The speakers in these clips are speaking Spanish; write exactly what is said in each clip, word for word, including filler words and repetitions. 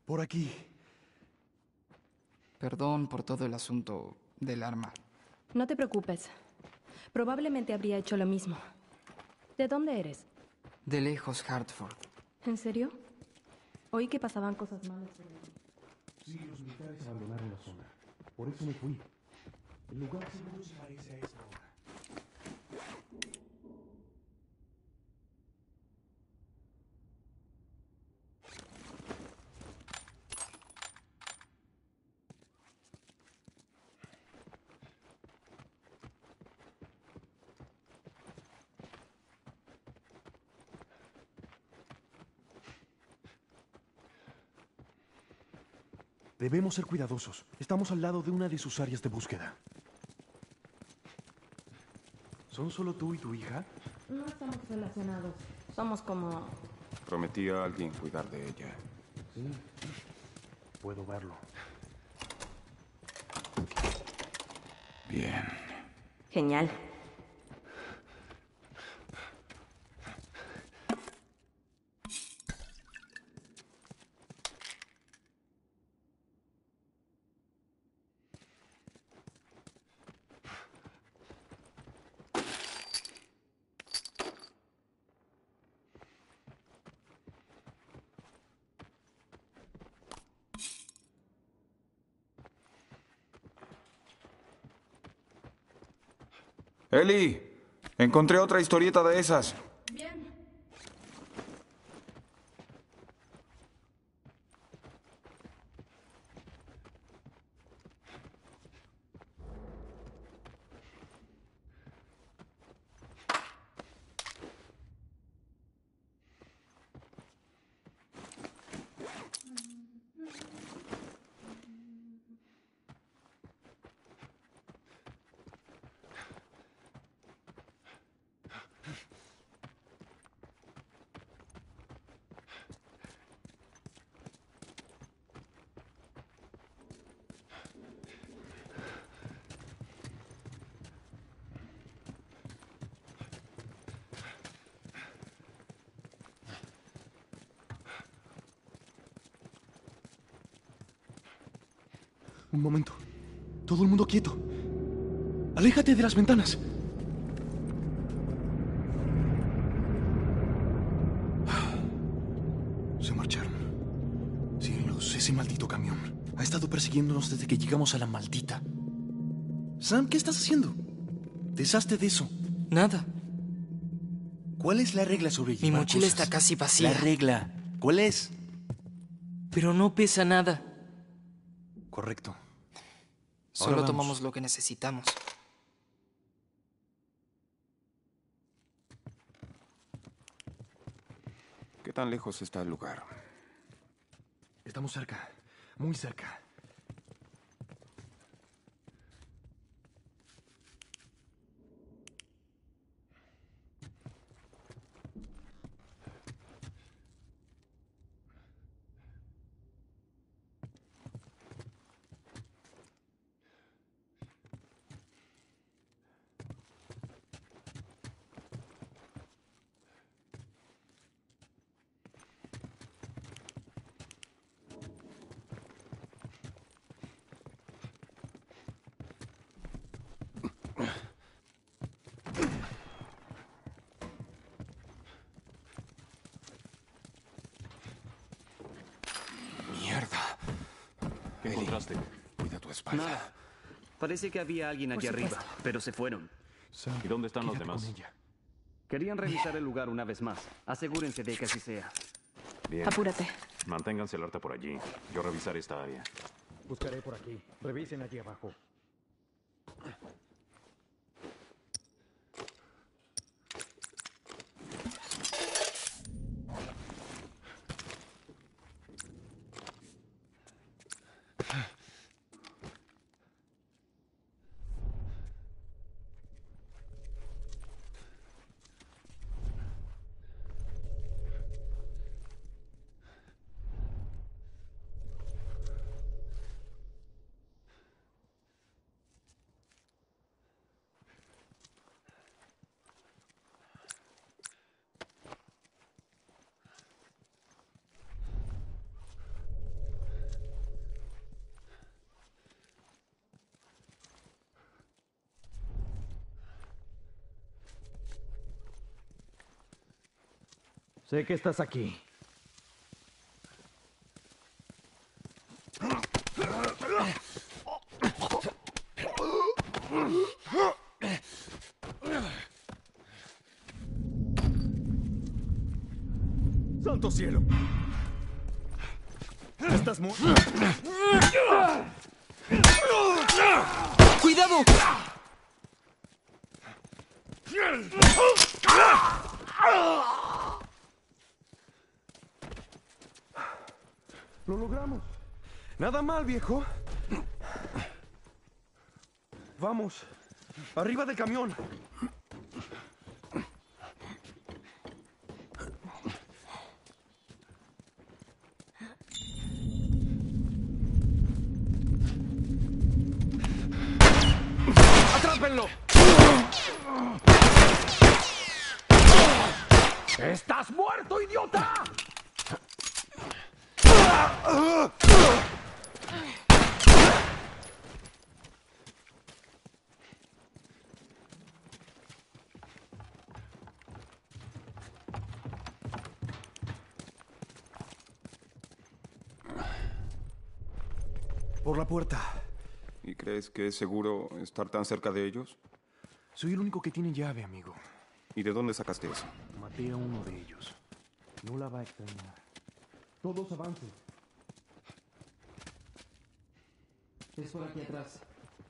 Por aquí. Perdón por todo el asunto del arma. No te preocupes. Probablemente habría hecho lo mismo. ¿De dónde eres? De lejos, Hartford. ¿En serio? Oí que pasaban cosas malas por ahí. Sí, los militares abandonaron la zona. Por eso me fui. El lugar seguro se parece a esta hora. Debemos ser cuidadosos. Estamos al lado de una de sus áreas de búsqueda. ¿Son solo tú y tu hija? No estamos relacionados. Somos como... Prometí a alguien cuidar de ella. Sí, puedo verlo. Bien. Genial. Eli, encontré otra historieta de esas. Bien. Un momento. Todo el mundo quieto. Aléjate de las ventanas. Se marcharon. Cielos, ese maldito camión ha estado persiguiéndonos desde que llegamos a la maldita. Sam, ¿qué estás haciendo? Deshazte de eso. Nada. ¿Cuál es la regla sobre Mi llevar mochila cosas? está casi vacía. La regla. ¿Cuál es? Pero no pesa nada. Correcto. Solo vamos. tomamos lo que necesitamos. ¿Qué tan lejos está el lugar? Estamos cerca. Muy cerca. Mierda. ¿Qué Eli, encontraste? cuida tu espalda. Nada. Parece que había alguien allí arriba, pero se fueron. Sam, ¿Y dónde están los quédate demás? con ella. Querían revisar el lugar una vez más. Asegúrense de que así sea. Bien. Apúrate. Manténganse alerta por allí. Yo revisaré esta área. Buscaré por aquí. Revisen allí abajo. Sé que estás aquí. ¡Santo cielo! Estás muy... ¡Cuidado! Lo logramos. Nada mal, viejo. Vamos. Arriba del camión. ¡Atrápenlo! ¡Estás muerto, idiota! Por la puerta. ¿Y crees que es seguro estar tan cerca de ellos? Soy el único que tiene llave, amigo. ¿Y de dónde sacaste eso? Maté a uno de ellos. No la va a extrañar. Todos avancen. Es por aquí atrás.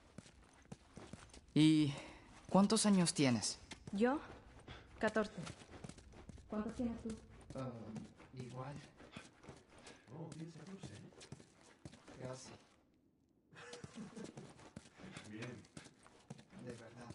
¿Y cuántos años tienes? ¿Yo? catorce. ¿Cuántos tienes tú? igual. Oh, tienes catorce. Casi. Bien. De verdad.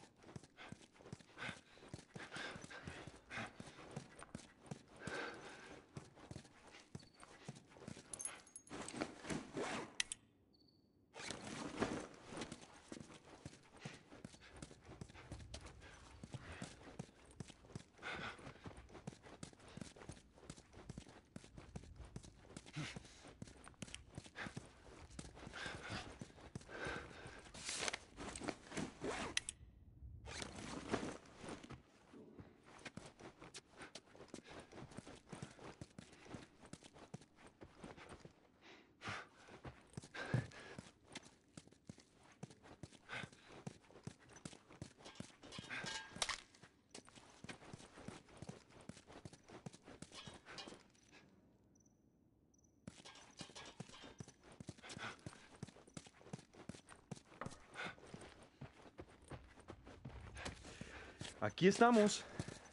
Aquí estamos.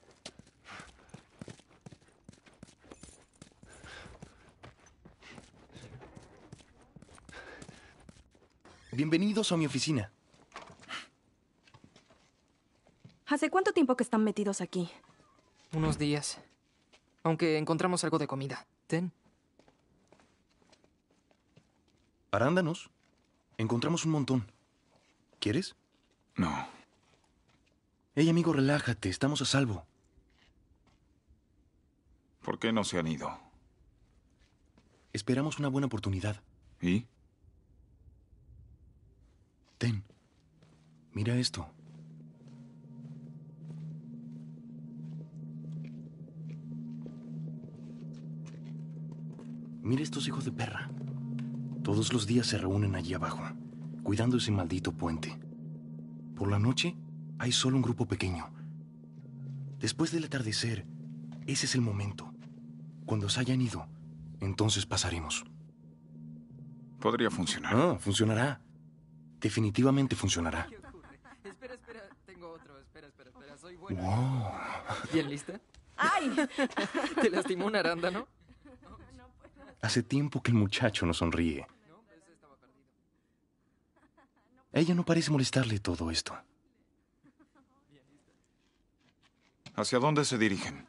Bienvenidos a mi oficina. ¿Hace cuánto tiempo que están metidos aquí? Unos días. Aunque encontramos algo de comida. Ten. Arándanos. Encontramos un montón. ¿Quieres? No. Hey, amigo, relájate. Estamos a salvo. ¿Por qué no se han ido? Esperamos una buena oportunidad. ¿Y? Ten. Mira esto. Mira estos hijos de perra. Todos los días se reúnen allí abajo, cuidando ese maldito puente. Por la noche, hay solo un grupo pequeño. Después del atardecer, ese es el momento. Cuando se hayan ido, entonces pasaremos. Podría funcionar. Ah, funcionará. Definitivamente funcionará. Espera, espera. Tengo otro. Espera, espera, espera. Soy bueno. Wow. ¿Bien lista? ¡Ay! ¿Te lastimó un arándano? Hace tiempo que el muchacho no sonríe. Ella no parece molestarle todo esto. ¿Hacia dónde se dirigen?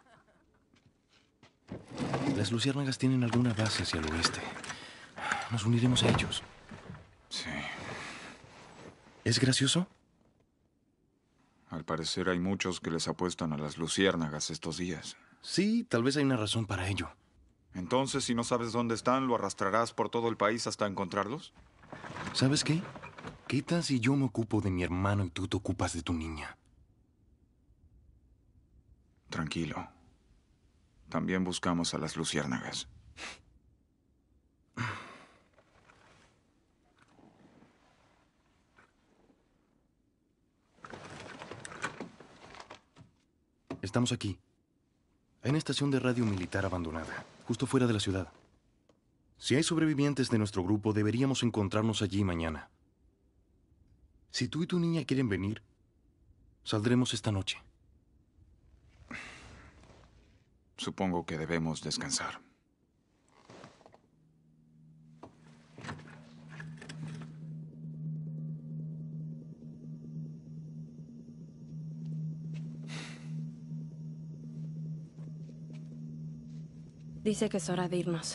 Las luciérnagas tienen alguna base hacia el oeste. Nos uniremos a ellos. Sí. ¿Es gracioso? Al parecer hay muchos que les apuestan a las luciérnagas estos días. Sí, tal vez hay una razón para ello. Entonces, si no sabes dónde están, ¿lo arrastrarás por todo el país hasta encontrarlos? ¿Sabes qué? ¿Qué tal si yo me ocupo de mi hermano y tú te ocupas de tu niña? Tranquilo. También buscamos a las luciérnagas. Estamos aquí. Hay una estación de radio militar abandonada, justo fuera de la ciudad. Si hay sobrevivientes de nuestro grupo, deberíamos encontrarnos allí mañana. Si tú y tu niña quieren venir, saldremos esta noche. Supongo que debemos descansar. Dice que es hora de irnos.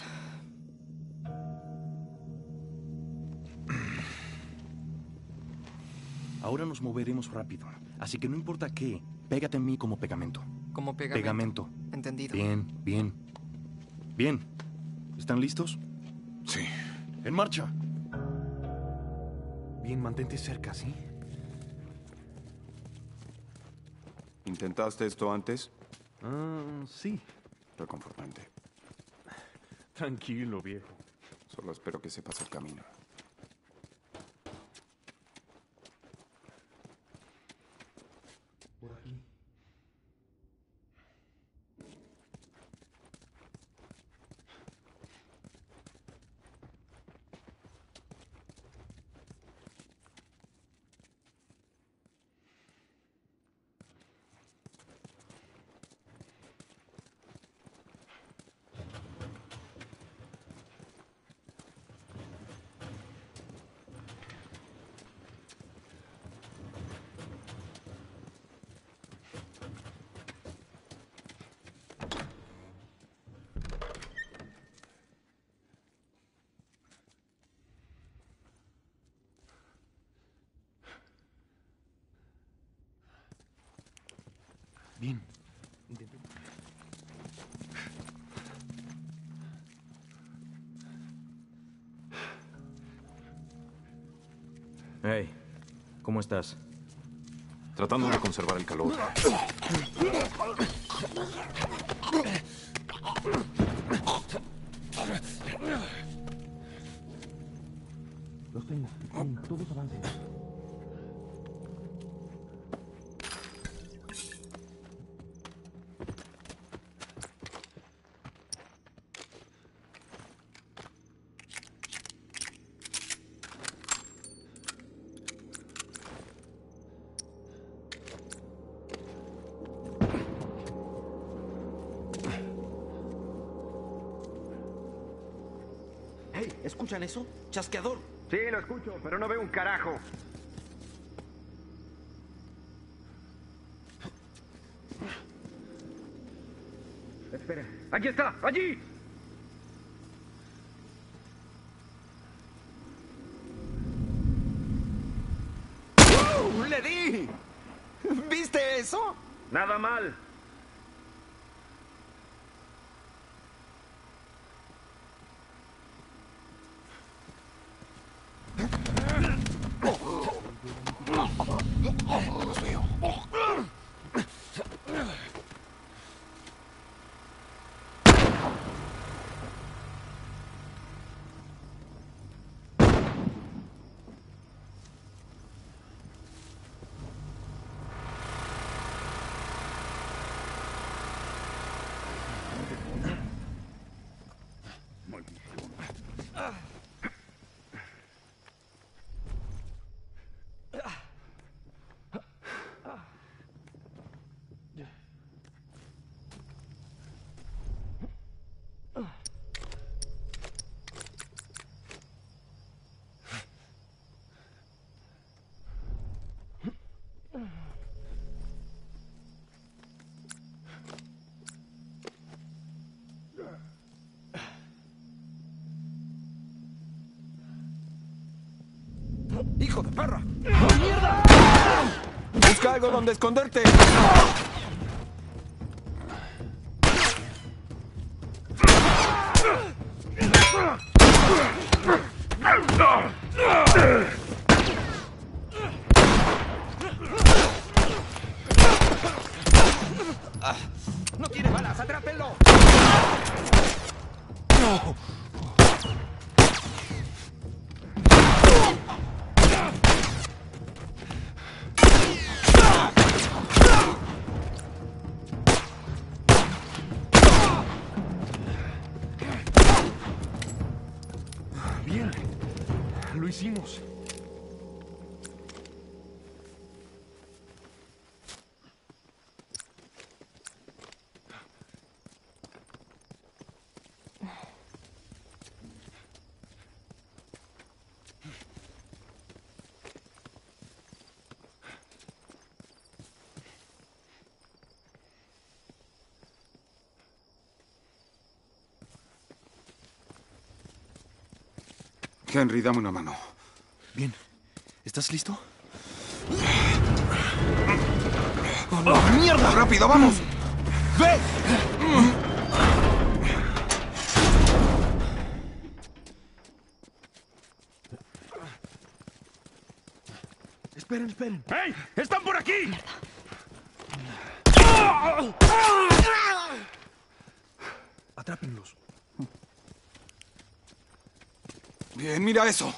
Ahora nos moveremos rápido, así que no importa qué, pégate a mí como pegamento. Como pegamento. Pegamento. Entendido. Bien, bien. Bien. ¿Están listos? Sí. ¡En marcha! Bien, mantente cerca, ¿sí? ¿Intentaste esto antes? Ah, sí. Reconfortante. Tranquilo, viejo. Solo espero que sepas el camino. Por aquí. Bien. Hey, ¿cómo estás? Tratando de conservar el calor. Los tengo. Bien, todos avancen. Hey, ¿escuchan eso? ¡Chasqueador! Sí, lo escucho, pero no veo un carajo. Espera. ¡Allí está! ¡Allí! ¡Uh! ¡Le di! ¿Viste eso? Nada mal. Los veo. ¡Hijo de perra! ¡Mierda! ¡Busca algo donde esconderte! ¡No tiene balas! ¡Atrápenlo! Bien. Lo hicimos. Henry, dame una mano. Bien. ¿Estás listo? ¡Oh, no! ¡Mierda! ¡Rápido, vamos! ¡Ve! Esperen, esperen. ¡Hey! ¡Están por aquí! Atrápenlos. Bien, mira eso.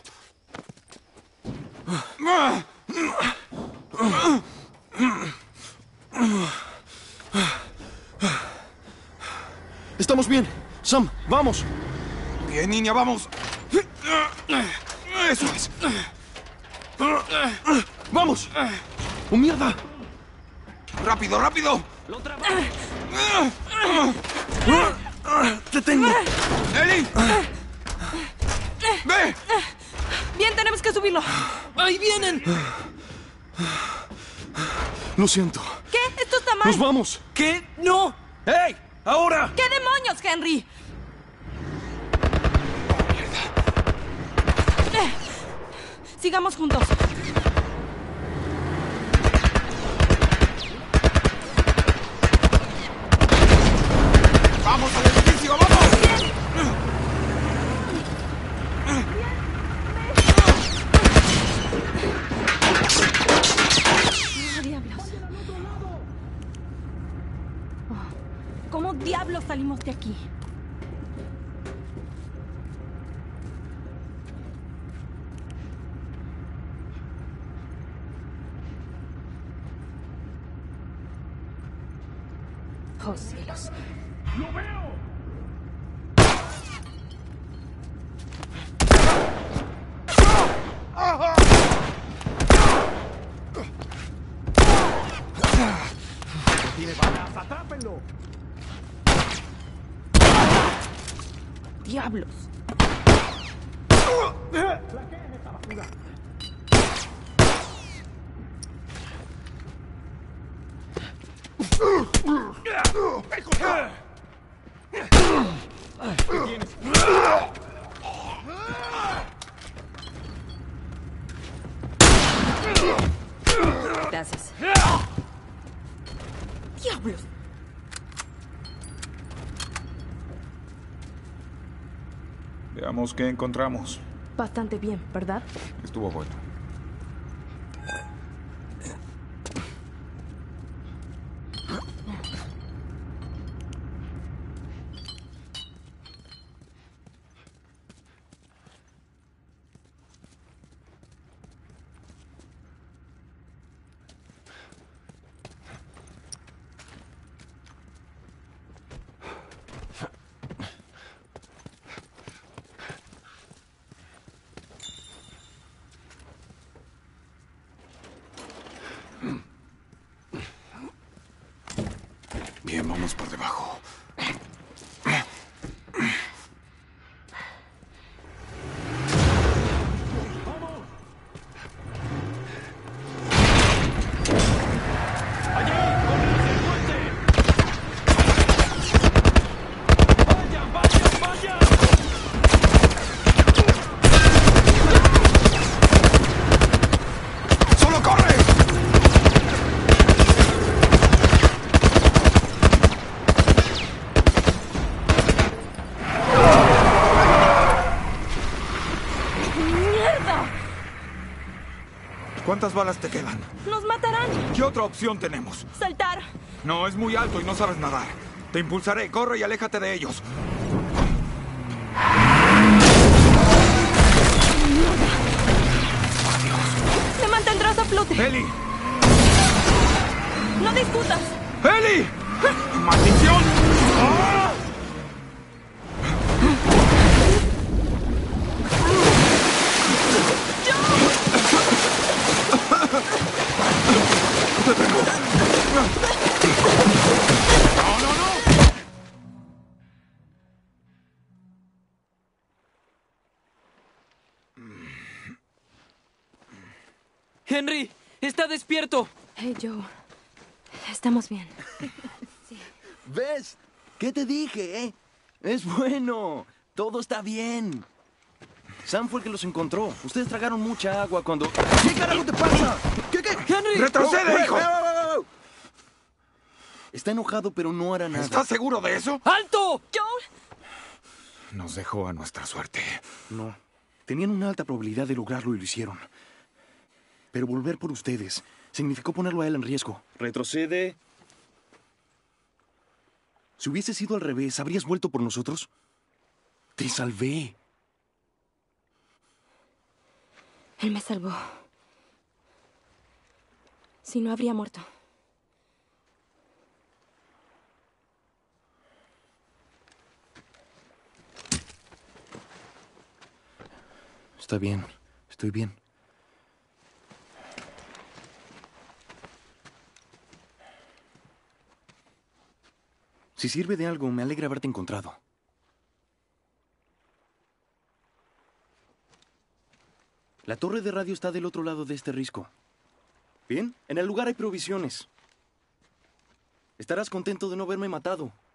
Estamos bien. Sam, vamos. Bien, niña, vamos. Eso es. ¡Vamos! ¡Oh, mierda! ¡Rápido, rápido! ¡Te tengo! ¡Ellie! ¡Ve! Bien, tenemos que subirlo. ¡Ahí vienen! Lo siento. ¿Qué? Esto está mal. ¡Nos vamos! ¿Qué? ¡No! ¡Hey! ¡Ahora! ¿Qué demonios, Henry? Eh, sigamos juntos. ¡Vamos al edificio, vamos! ¡Ah, diablos! Oh, ¿cómo diablos salimos de aquí? Oh, cielos. ¡Lo veo! ¡Tiene balas! ¡Atrápenlo! ¡Diablos! ¡Flaqueen esta basura! Gracias. ¡Diablos! Veamos qué encontramos. Bastante bien, ¿verdad? Estuvo bueno. Bien, vamos por debajo. ¡Solo corre! ¡Mierda! ¿Cuántas balas te quedan? ¡Nos matarán! ¿Qué otra opción tenemos? ¡Saltar! No, es muy alto y no sabes nadar. Te impulsaré, corre y aléjate de ellos. ¡Me mantendrás a flote! ¡Ellie! ¡No discutas! ¡Ellie! ¡Maldición! ¡Ah! ¡Henry! ¡Está despierto! Hey, Joe. Estamos bien. ¿Ves? ¿Qué te dije, eh? Es bueno. Todo está bien. Sam fue el que los encontró. Ustedes tragaron mucha agua cuando... ¿Qué carajo te pasa? ¿Qué, qué? ¡Henry! ¡Retrocede, Oh, hijo! oh, oh, oh. Está enojado, pero no hará nada. ¿Estás seguro de eso? ¡Alto! Joe. Nos dejó a nuestra suerte. No. Tenían una alta probabilidad de lograrlo y lo hicieron. Pero volver por ustedes significó ponerlo a él en riesgo. Retrocede. Si hubiese sido al revés, ¿habrías vuelto por nosotros? Te salvé. Él me salvó. Si no, habría muerto. Está bien. Estoy bien. Si sirve de algo, me alegra haberte encontrado. La torre de radio está del otro lado de este risco. Bien, en el lugar hay provisiones. Estarás contento de no haberme matado.